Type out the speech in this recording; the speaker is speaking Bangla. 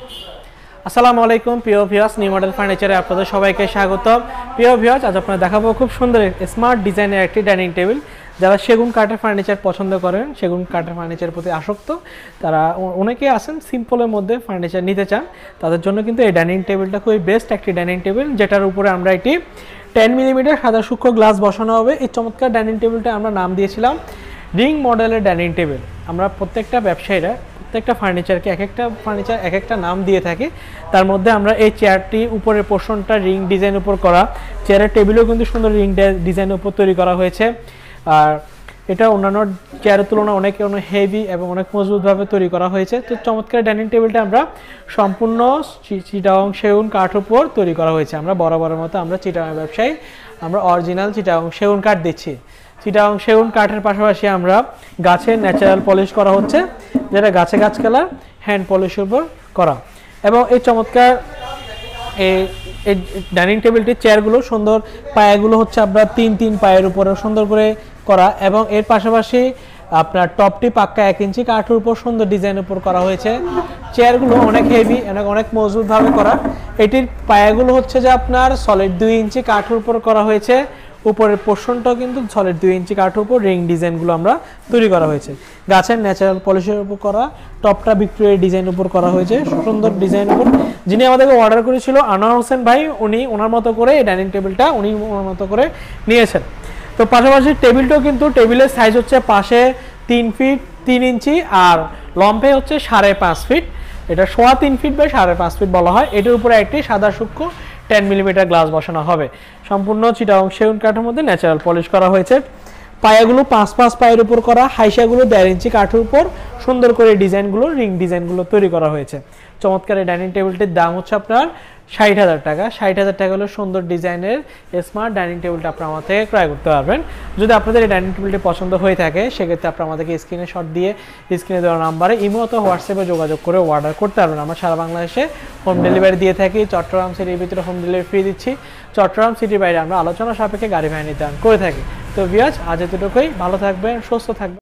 আসসালামু আলাইকুম প্রিয় ভিউয়ার্স, নিউ মডেল ফার্নিচারে আপনাদের সবাইকে স্বাগতম। প্রিয় ভিউয়ার্স, আজ আপনাদের দেখাবো খুব সুন্দর স্মার্ট ডিজাইনের একটি ডাইনিং টেবিল। যারা সেগুন কাঠের ফার্নিচার পছন্দ করেন, সেগুন কাঠের ফার্নিচারের প্রতি আসক্ত, তারা অনেকেই আছেন সিম্পলের মধ্যে ফার্নিচার নিতে চান, তাদের জন্য কিন্তু এই ডাইনিং টেবিলটা খুবই বেস্ট একটি ডাইনিং টেবিল, যেটার উপরে আমরা একটি 10 মিলিমিটার সাদা সূক্ষ্ম গ্লাস বসানো হবে। এই চমৎকার ডাইনিং টেবিলটা আমরা নাম দিয়েছিলাম রিং মডেলের ডাইনিং টেবিল। আমরা প্রত্যেকটা ব্যবসায়ীরা প্রত্যেকটা ফার্নিচারকে এক একটা নাম দিয়ে থাকি। তার মধ্যে আমরা এই চেয়ারটি উপরের পোর্শনটা রিং ডিজাইন উপর করা, চেয়ারের টেবিলও কিন্তু সুন্দর রিং ডিজাইনের উপর তৈরি করা হয়েছে। আর এটা অন্যান্য চেয়ারের তুলনায় অনেক হেভি এবং অনেক মজবুতভাবে তৈরি করা হয়েছে। তো চমৎকার ডাইনিং টেবিলটা আমরা সম্পূর্ণ চিটাগং সেগুন কাঠ উপর তৈরি করা হয়েছে। আমরা বরাবরের মতো আমরা চিটাগং ব্যবসায়ী, আমরা অরিজিনাল চিটাগং সেগুন কাঠ দিচ্ছি। চিটাগং সেগুন কাঠের পাশাপাশি আমরা গাছের ন্যাচারাল পলিশ করা হচ্ছে, যেটা গাছ কালার হ্যান্ড পলিশের উপর করা। এবং এই চমৎকার এই ডাইনিং টেবিলটির চেয়ারগুলো সুন্দর, পায়াগুলো হচ্ছে আপনার তিন পায়ের উপরে সুন্দর করে করা, এবং এর পাশাপাশি আপনার টপটি পাক্কা 1 ইঞ্চি কাঠের উপর সুন্দর ডিজাইনের উপর করা হয়েছে। চেয়ারগুলো অনেক হেভি, অনেক মজবুতভাবে করা। এটির পায়াগুলো হচ্ছে যে আপনার সলিড 2 ইঞ্চি কাঠের উপর করা হয়েছে। উপরের পোর্শনটাও কিন্তু সলিড 2 ইঞ্চি কাঠের উপর রিং ডিজাইনগুলো আমরা তৈরি করা হয়েছে। গাছের ন্যাচারাল পলিশের উপর করা, টপটা ভিক্টোরিয়া ডিজাইন উপর করা হয়েছে, সুন্দর ডিজাইন উপর। যিনি আমাদেরকে অর্ডার করেছিল আনোয়ার হোসেন ভাই, উনি ওনার মতো করে এই ডাইনিং টেবিলটা ওনার মতো করে নিয়েছেন। তো পাশাপাশি টেবিলটাও কিন্তু টেবিলের সাইজ হচ্ছে পাশে 3 ফিট 3 ইঞ্চি আর লম্বে হচ্ছে 5.5 ফিট। এটা 3.25 ফিট বা 5.5 ফিট বলা হয়। এটার উপরে একটি সাদা সূক্ষ্ম 10 মিলিমিটার গ্লাস বসানো হবে। সম্পূর্ণ চিটাগং সেগুন কাঠের মধ্যে ন্যাচারাল পলিশ করা হয়েছে। পায়াগুলো 5 পায়ের উপর করা, হাইসাগুলো 1.5 ইঞ্চি কাঠের উপর সুন্দর করে ডিজাইনগুলো রিং ডিজাইনগুলো তৈরি করা হয়েছে। চমৎকার এই ডাইনিং টেবিলটির দাম হচ্ছে আপনার 60,000 টাকা। 60,000 টাকা হলো সুন্দর ডিজাইনের স্মার্ট ডাইনিং টেবিলটা আপনারা আমার থেকে ক্রয় করতে পারবেন। যদি আপনাদের এই ডাইনিং টেবিলটি পছন্দ হয়ে থাকে, সেক্ষেত্রে আপনারা আমাদেরকে স্ক্রিনে শট দিয়ে স্ক্রিনে দেওয়া নাম্বারে ইমো অথবা হোয়াটসঅ্যাপে যোগাযোগ করে অর্ডার করতে পারবেন। আমরা সারা বাংলাদেশে হোম ডেলিভারি দিয়ে থাকি। চট্টগ্রাম সিটির ভিতরে হোম ডেলিভারি ফ্রি দিচ্ছি। চট্টগ্রাম সিটির বাইরে আমরা আলোচনা সাপেক্ষে গাড়ি ভাড়া নির্ধারণ করে থাকি। তো ভিউয়ার্স, আজ এতটুকুই। ভালো থাকবেন, সুস্থ থাকবেন।